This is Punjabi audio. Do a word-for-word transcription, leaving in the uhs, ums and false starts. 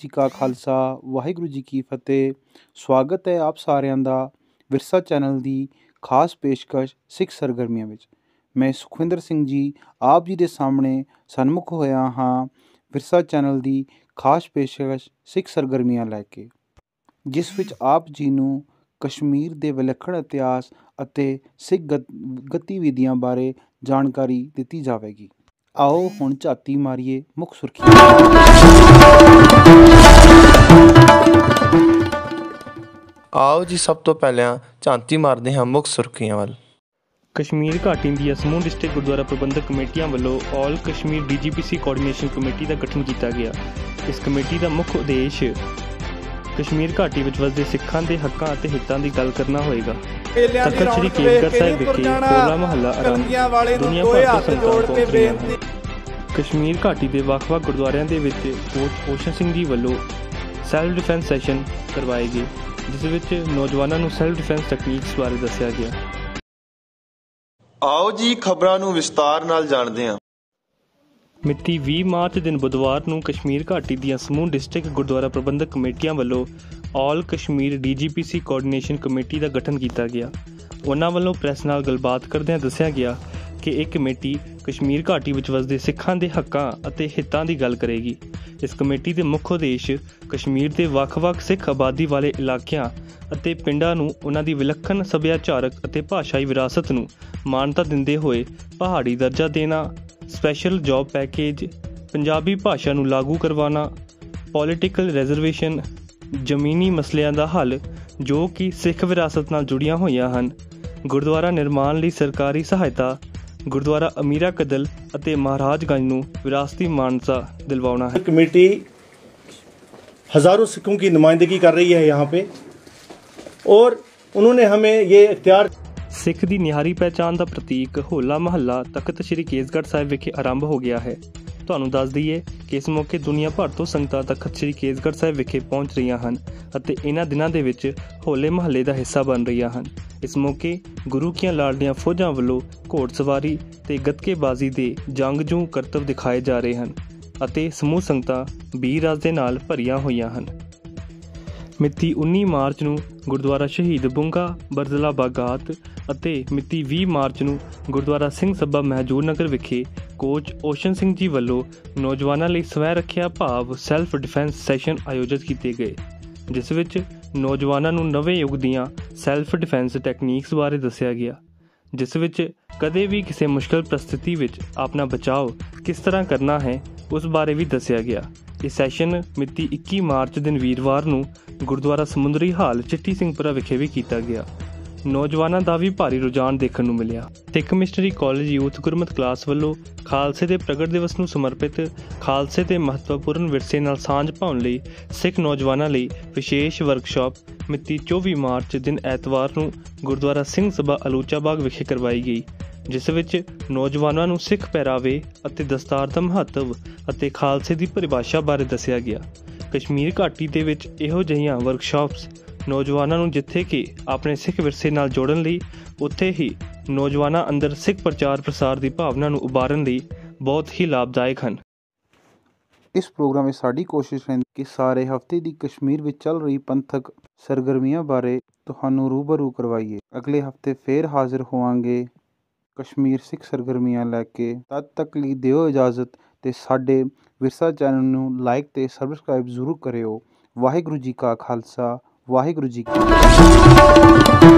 जी का खालसा वाहिगुरू जी की फतेह। स्वागत है आप सारिਆਂ ਦਾ ਵਿਰਸਾ ਚੈਨਲ ਦੀ ਖਾਸ ਪੇਸ਼ਕਸ਼ ਸਿੱਖ ਸਰਗਰਮੀਆਂ ਵਿੱਚ। ਮੈਂ ਸੁਖਵਿੰਦਰ ਸਿੰਘ ਜੀ ਆਪ ਜੀ ਦੇ ਸਾਹਮਣੇ ਸਨਮੁਖ ਹੋਇਆ ਹਾਂ ਵਿਰਸਾ ਚੈਨਲ ਦੀ ਖਾਸ ਪੇਸ਼ਕਸ਼ ਸਿੱਖ ਸਰਗਰਮੀਆਂ ਲੈ ਕੇ, ਜਿਸ ਵਿੱਚ ਆਪ ਜੀ ਨੂੰ ਕਸ਼ਮੀਰ ਦੇ ਵਿਲੱਖਣ ਇਤਿਹਾਸ ਅਤੇ ਸਿੱਖ ਗਤ ਗਤੀਵਿਧੀਆਂ ਬਾਰੇ ਜਾਣਕਾਰੀ ਦਿੱਤੀ ਜਾਵੇਗੀ। ਆਓ ਹੁਣ ਝਾਤੀ ਮਾਰੀਏ ਮੁੱਖ ਸੁਰਖੀਆਂ। ਆਓ ਜੀ ਸਭ ਤੋਂ ਪਹਿਲਾਂ ਝਾਤੀ ਮਾਰਦੇ ਹਾਂ ਮੁੱਖ ਸੁਰਖੀਆਂ ਵੱਲ। ਕਸ਼ਮੀਰ ਘਾਟੀ ਦੀਆਂ ਸਮੂਹ ਡਿਸਟ੍ਰਿਕਟ ਗੁਰਦੁਆਰਾ ਪ੍ਰਬੰਧਕ ਕਮੇਟੀਆਂ ਵੱਲੋਂ ਆਲ ਕਸ਼ਮੀਰ ਡੀ ਜੀ ਪੀ ਸੀ ਕੋਆਰਡੀਨੇਸ਼ਨ ਕਮੇਟੀ ਦਾ ਗਠਨ ਕੀਤਾ ਗਿਆ। ਇਸ ਕਮੇਟੀ ਦਾ ਮੁੱਖ ਉਦੇਸ਼ ਕਸ਼ਮੀਰ ਘਾਟੀ ਵਿੱਚ ਵਸਦੇ ਸਿੱਖਾਂ ਦੇ ਹੱਕਾਂ ਅਤੇ ਹਿੱਤਾਂ ਦੀ ਗੱਲ ਕਰਨਾ ਹੋਏਗਾ। ਤਖ਼ਤ ਸ੍ਰੀ ਕੇਸਗੜ੍ਹ ਸਾਹਿਬ ਵਿਖੇ ਹੋਲਾ ਮਹੱਲਾ ਆਰੰਭ, ਦੁਨੀਆ ਭਰ ਤੋਂ ਸੰਗਤਾਂ ਪਹੁੰਚ ਰਹੀਆਂ ਹਨ। ਕਸ਼ਮੀਰ ਘਾਟੀ ਦੇ ਵੱਖ-ਵੱਖ ਗੁਰਦੁਆਰਿਆਂ ਦੇ ਵਿੱਚ ਕੋਚ ਓਸ਼ਨ ਸਿੰਘ ਜੀ ਵੱਲੋਂ ਸੈਲਫ ਡਿਫੈਂਸ ਸੈਸ਼ਨ ਕਰਵਾਏ ਗਏ, ਜਿਸ ਵਿੱਚ ਨੌਜਵਾਨਾਂ ਨੂੰ ਸੈਲਫ ਡਿਫੈਂਸ ਟੈਕਨੀਕਸ ਬਾਰੇ ਦੱਸਿਆ ਗਿਆ। ਆਓ ਜੀ ਖਬਰਾਂ ਨੂੰ ਵਿਸਤਾਰ ਨਾਲ ਜਾਣਦੇ ਹਾਂ। ਮਿਤੀ ਵੀਹ ਮਾਰਚ ਦਿਨ ਬੁੱਧਵਾਰ ਨੂੰ ਕਸ਼ਮੀਰ ਘਾਟੀ ਦੀਆਂ ਸਮੂਹ ਡਿਸਟ੍ਰਿਕਟ ਗੁਰਦੁਆਰਾ ਪ੍ਰਬੰਧਕ ਕਮੇਟੀਆਂ ਵੱਲੋਂ ਆਲ ਕਸ਼ਮੀਰ ਡੀ ਜੀ ਪੀ ਸੀ ਕੋਆਰਡੀਨੇਸ਼ਨ ਕਮੇਟੀ ਦਾ ਗਠਨ ਕੀਤਾ ਗਿਆ। ਉਹਨਾਂ ਵੱਲੋਂ ਪ੍ਰੈਸ ਨਾਲ ਗੱਲਬਾਤ ਕਰਦਿਆਂ ਦੱਸਿਆ ਗਿਆ ਕਿ ਇਹ ਕਮੇਟੀ ਕਸ਼ਮੀਰ ਘਾਟੀ ਵਿੱਚ ਵਸਦੇ ਸਿੱਖਾਂ ਦੇ ਹੱਕਾਂ ਅਤੇ ਹਿੱਤਾਂ ਦੀ ਗੱਲ ਕਰੇਗੀ। ਇਸ ਕਮੇਟੀ ਦੇ ਮੁੱਖ ਉਦੇਸ਼ ਕਸ਼ਮੀਰ ਦੇ ਵੱਖ-ਵੱਖ ਸਿੱਖ ਆਬਾਦੀ ਵਾਲੇ ਇਲਾਕਿਆਂ ਅਤੇ ਪਿੰਡਾਂ ਨੂੰ ਉਹਨਾਂ ਦੀ ਵਿਲੱਖਣ ਸੱਭਿਆਚਾਰਕ ਅਤੇ ਭਾਸ਼ਾਈ ਵਿਰਾਸਤ ਨੂੰ ਮਾਨਤਾ ਦਿੰਦੇ ਹੋਏ ਪਹਾੜੀ ਦਰਜਾ ਦੇਣਾ, ਸਪੈਸ਼ਲ ਜੌਬ ਪੈਕੇਜ, ਪੰਜਾਬੀ ਭਾਸ਼ਾ ਨੂੰ ਲਾਗੂ ਕਰਵਾਉਣਾ, ਪੋਲੀਟੀਕਲ ਰਿਜ਼ਰਵੇਸ਼ਨ, ਜ਼ਮੀਨੀ ਮਸਲਿਆਂ ਦਾ ਹੱਲ ਜੋ ਕਿ ਸਿੱਖ ਵਿਰਾਸਤ ਨਾਲ ਜੁੜੀਆਂ ਹੋਈਆਂ ਹਨ, ਗੁਰਦੁਆਰਾ ਨਿਰਮਾਣ ਲਈ ਸਰਕਾਰੀ ਸਹਾਇਤਾ, गुरुद्वारा अमीरा कदल ਅਤੇ महाराजगंज ਨੂੰ विरासती मान्यता दिलवाना है। कमेटी हज़ारों सिखों की नुमाइंदगी कर रही है यहाँ पे और उन्होंने हमें ये इख्तियार। सिख ਦੀ ਨਿਹਾਰੀ ਪਹਿਚਾਣ ਦਾ ਪ੍ਰਤੀਕ ਹੋਲਾ ਮਹੱਲਾ ਤਖਤ ਸ੍ਰੀ ਕੇਸਗੜ੍ਹ ਸਾਹਿਬ ਵਿਖੇ ਆਰੰਭ ਹੋ ਗਿਆ ਹੈ। ਤੁਹਾਨੂੰ ਦੱਸ ਦਈਏ ਕਿ ਇਸ ਮੌਕੇ ਦੁਨੀਆ ਭਰ ਤੋਂ ਸੰਗਤਾਂ ਤਖਤ ਸ੍ਰੀ ਕੇਸਗੜ੍ਹ ਸਾਹਿਬ ਵਿਖੇ ਪਹੁੰਚ ਰਹੀਆਂ ਹਨ ਅਤੇ ਇਹਨਾਂ ਦਿਨਾਂ ਦੇ ਵਿੱਚ ਹੋਲੇ ਮਹੱਲੇ ਦਾ ਹਿੱਸਾ ਬਣ ਰਹੀਆਂ ਹਨ। ਇਸ ਮੌਕੇ ਗੁਰੂ ਕੀਆਂ ਲਾਡਲੀਆਂ ਫੌਜਾਂ ਵੱਲੋਂ ਘੋੜਸਵਾਰੀ ਤੇ ਗੱਤਕੇਬਾਜ਼ੀ ਦੇ ਜੰਗਜੂ ਕਰਤੱਵ ਦਿਖਾਏ ਜਾ ਰਹੇ ਹਨ ਅਤੇ ਸਮੂਹ ਸੰਗਤਾਂ ਵੀਰ ਰਸ ਦੇ ਨਾਲ ਭਰੀਆਂ ਹੋਈਆਂ ਹਨ। ਮਿਤੀ ਉੱਨੀ ਮਾਰਚ ਨੂੰ ਗੁਰਦੁਆਰਾ ਸ਼ਹੀਦ ਬੁੰਗਾ ਬਰਜ਼ਲਾ ਬਾਗਾਤ ਅਤੇ ਮਿਤੀ ਵੀਹ ਮਾਰਚ ਨੂੰ ਗੁਰਦੁਆਰਾ ਸਿੰਘ ਸਭਾ ਮਹਿਜੂਰ ਨਗਰ ਵਿਖੇ ਕੋਚ ਓਸ਼ਨ ਸਿੰਘ ਜੀ ਵੱਲੋਂ ਨੌਜਵਾਨਾਂ ਲਈ ਸਵੈ ਰੱਖਿਆ ਭਾਵ ਸੈਲਫ ਡਿਫੈਂਸ ਸੈਸ਼ਨ ਆਯੋਜਿਤ ਕੀਤੇ ਗਏ, ਜਿਸ ਵਿੱਚ ਨੌਜਵਾਨਾਂ ਨੂੰ ਨਵੇਂ ਯੁੱਗ ਦੀਆਂ ਸੈਲਫ ਡਿਫੈਂਸ ਟੈਕਨੀਕਸ ਬਾਰੇ ਦੱਸਿਆ ਗਿਆ, ਜਿਸ ਵਿੱਚ ਕਦੇ ਵੀ ਕਿਸੇ ਮੁਸ਼ਕਲ ਪ੍ਰਸਥਿਤੀ ਵਿੱਚ ਆਪਣਾ ਬਚਾਓ ਕਿਸ ਤਰ੍ਹਾਂ ਕਰਨਾ ਹੈ ਉਸ ਬਾਰੇ ਵੀ ਦੱਸਿਆ ਗਿਆ। ਇਹ ਸੈਸ਼ਨ ਮਿਤੀ ਇੱਕੀ ਮਾਰਚ ਦਿਨ ਵੀਰਵਾਰ ਨੂੰ ਗੁਰਦੁਆਰਾ ਸਮੁੰਦਰੀ ਹਾਲ ਚਿੱਟੀ ਸਿੰਘਪੁਰਾ ਵਿਖੇ ਵੀ ਕੀਤਾ ਗਿਆ। ਨੌਜਵਾਨਾਂ ਦਾ ਵੀ ਭਾਰੀ ਰੁਝਾਨ ਦੇਖਣ ਨੂੰ ਮਿਲਿਆ। Sikh missionary college youth Gurmat class ਵੱਲੋਂ ਖਾਲਸੇ ਦੇ ਪ੍ਰਗਟ ਦਿਵਸ ਨੂੰ ਸਮਰਪਿਤ ਖਾਲਸੇ ਦੇ ਮਹੱਤਵਪੂਰਨ ਵਿਰਸੇ ਨਾਲ ਸਾਂਝ ਪਾਉਣ ਲਈ ਸਿੱਖ ਨੌਜਵਾਨਾਂ ਲਈ ਵਿਸ਼ੇਸ਼ ਵਰਕਸ਼ਾਪ ਮਿਤੀ ਚੌਵੀ ਮਾਰਚ ਦਿਨ ਐਤਵਾਰ ਨੂੰ ਗੁਰਦੁਆਰਾ ਸਿੰਘ ਸਭਾ ਅਲੂਚਾ ਬਾਗ ਵਿਖੇ ਕਰਵਾਈ ਗਈ, ਜਿਸ ਵਿੱਚ ਨੌਜਵਾਨਾਂ ਨੂੰ ਸਿੱਖ ਪਹਿਰਾਵੇ ਅਤੇ ਦਸਤਾਰ ਦਾ ਮਹੱਤਵ ਅਤੇ ਖਾਲਸੇ ਦੀ ਪਰਿਭਾਸ਼ਾ ਬਾਰੇ ਦੱਸਿਆ ਗਿਆ। ਕਸ਼ਮੀਰ ਘਾਟੀ ਦੇ ਵਿੱਚ ਇਹੋ ਜਿਹੀਆਂ ਵਰਕਸ਼ਾਪਸ ਨੌਜਵਾਨਾਂ ਨੂੰ ਜਿੱਥੇ ਕਿ ਆਪਣੇ ਸਿੱਖ ਵਿਰਸੇ ਨਾਲ ਜੋੜਨ ਲਈ, ਉੱਥੇ ਹੀ ਨੌਜਵਾਨਾਂ ਅੰਦਰ ਸਿੱਖ ਪ੍ਰਚਾਰ ਪ੍ਰਸਾਰ ਦੀ ਭਾਵਨਾ ਨੂੰ ਉਭਾਰਨ ਲਈ ਬਹੁਤ ਹੀ ਲਾਭਦਾਇਕ ਹਨ। ਇਸ ਪ੍ਰੋਗਰਾਮ ਵਿੱਚ ਸਾਡੀ ਕੋਸ਼ਿਸ਼ ਰਹਿੰਦੀ ਕਿ ਸਾਰੇ ਹਫ਼ਤੇ ਦੀ ਕਸ਼ਮੀਰ ਵਿੱਚ ਚੱਲ ਰਹੀ ਪੰਥਕ ਸਰਗਰਮੀਆਂ ਬਾਰੇ ਤੁਹਾਨੂੰ ਰੂਬਰੂ ਕਰਵਾਈਏ। ਅਗਲੇ ਹਫ਼ਤੇ ਫੇਰ ਹਾਜ਼ਰ ਹੋਵਾਂਗੇ ਕਸ਼ਮੀਰ ਸਿੱਖ ਸਰਗਰਮੀਆਂ ਲੈ ਕੇ। ਤਦ ਤੱਕ ਲਈ ਦਿਓ ਇਜਾਜ਼ਤ ਤੇ ਸਾਡੇ ਵਿਰਸਾ ਚੈਨਲ ਨੂੰ ਲਾਈਕ ਤੇ ਸਬਸਕ੍ਰਾਈਬ ਜ਼ਰੂਰ ਕਰਿਓ। ਵਾਹਿਗੁਰੂ ਜੀ ਕਾ ਖਾਲਸਾ ਵਾਹਿਗੁਰੂ ਜੀ ਕੀ ਫਤਿਹ।